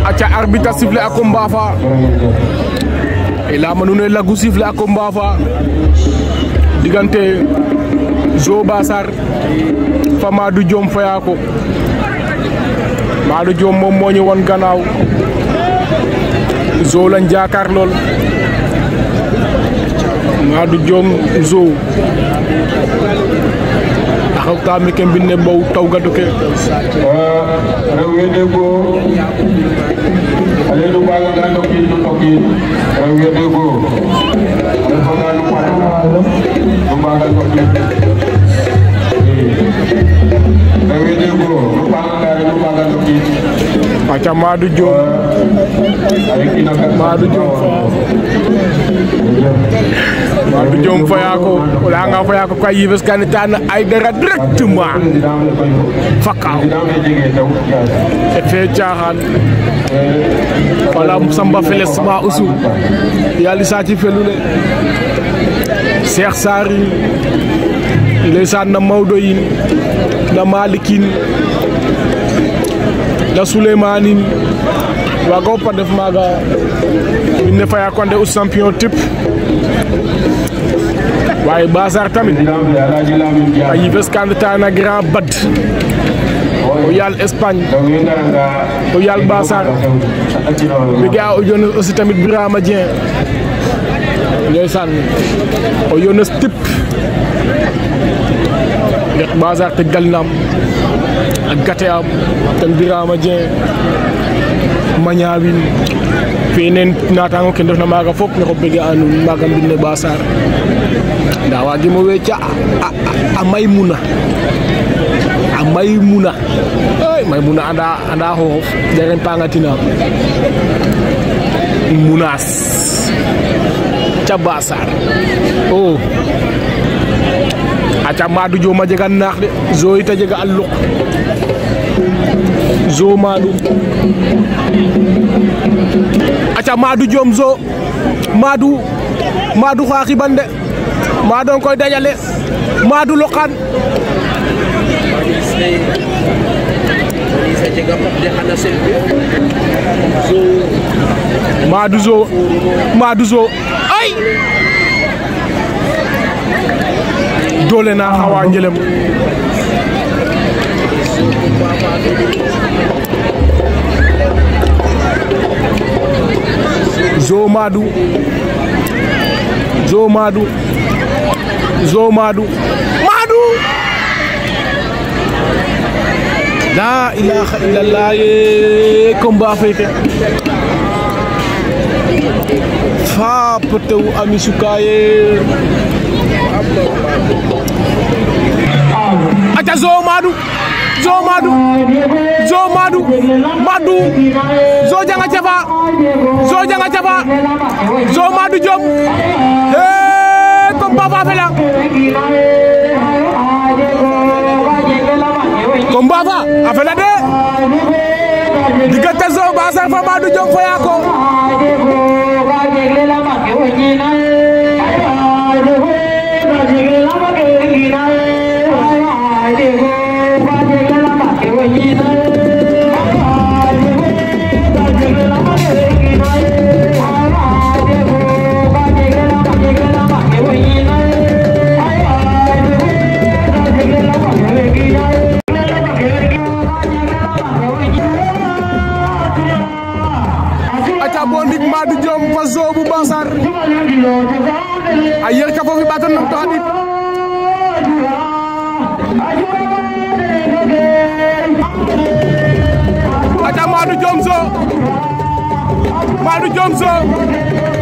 aca arbitre sifflé a combat fa e leyama nuun e lagu sifflé a combat fa digante Zo Bassar fa Madou Diom Fayako. Madou Diom moom moo ñu won gannaaw, Zo lañ jaakaar lool. Madou Diom Zo axaw kaami ke mbine mbow taw gadu ke rewede go ale du baga ga tokki rewede go ale baga du baga tokki rewede go du baga tokki aca Madou Diom Madou Diom Fayako wala nga Fayako kay yibes kan tan ay dara directement fakaw et fe caaxaan wala Samba Feles ma usu yali sa ci felule Cheikh Sari ndeysaan na Maodo yin na Malikin na Souleymanin waga pa def maga minne Fayako ande us champion type waaye Bassar tamit a yifes candidat na grand bad o yal Espagne o yal Bassar mi ga o yones aussi tamit Birama Dieng ndeysaan o yones tip nek Bassar te galnam ak gate am ten Birama Dieng mañawin fenen natango ke ndef na maga fop ne ko bege anu maga mbine Bassar nda wagi mo weca a Maymuna ay Maymuna anda hof deren pangatina munas ca Bassar oh aca Madou Diom a jega naax de Zo ita jega a luq Zo Madou aca Madou Diom Zo Madou xaaxi bande Madou koy dajale Madou lokan Madou Zo ay dole na xawa ngelem Zo Madou la ilaha illallah ye combat feke fa potew amisukaye aca Zo Madou Zo janga cafa Zo Madou Diom combat fa fela combat fa a fela de digante Zo Bassar fa Madou Diom Fayako bondik Madou Diom fa Zo bu Bassar a yer ka fofi batan nam to hadit aca Madou Diom Zo